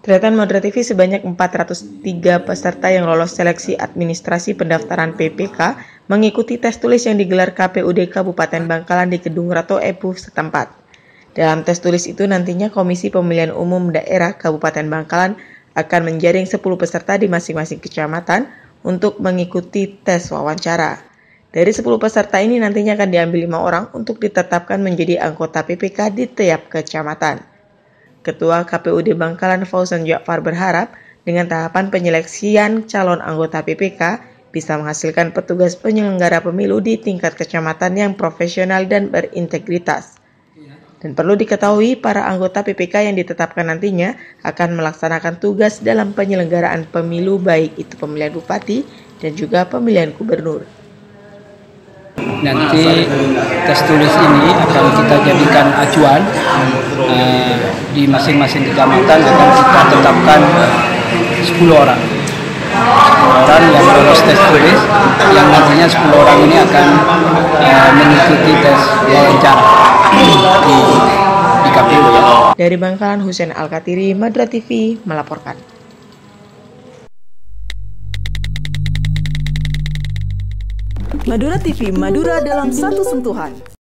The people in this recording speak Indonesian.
Catatan Madura TV, sebanyak 403 peserta yang lolos seleksi administrasi pendaftaran PPK mengikuti tes tulis yang digelar KPUD Kabupaten Bangkalan di Gedung Ratu Epu setempat. Dalam tes tulis itu nantinya Komisi Pemilihan Umum Daerah Kabupaten Bangkalan akan menjaring 10 peserta di masing-masing kecamatan untuk mengikuti tes wawancara. Dari 10 peserta ini nantinya akan diambil 5 orang untuk ditetapkan menjadi anggota PPK di tiap kecamatan. Ketua KPUD Bangkalan Fauzan Ja'far berharap dengan tahapan penyeleksian calon anggota PPK bisa menghasilkan petugas penyelenggara pemilu di tingkat kecamatan yang profesional dan berintegritas. Dan perlu diketahui, para anggota PPK yang ditetapkan nantinya akan melaksanakan tugas dalam penyelenggaraan pemilu, baik itu pemilihan bupati dan juga pemilihan gubernur. Nanti tes tulis ini akan kita jadikan acuan di masing-masing kecamatan, akan kita tetapkan 10 orang. 10 orang yang lolos tes tulis, yang nantinya 10 orang ini akan mengikuti tes wawancara di KPU. Dari Bangkalan, Husein Al-Katiri, Madura TV melaporkan. Madura TV, Madura dalam satu sentuhan.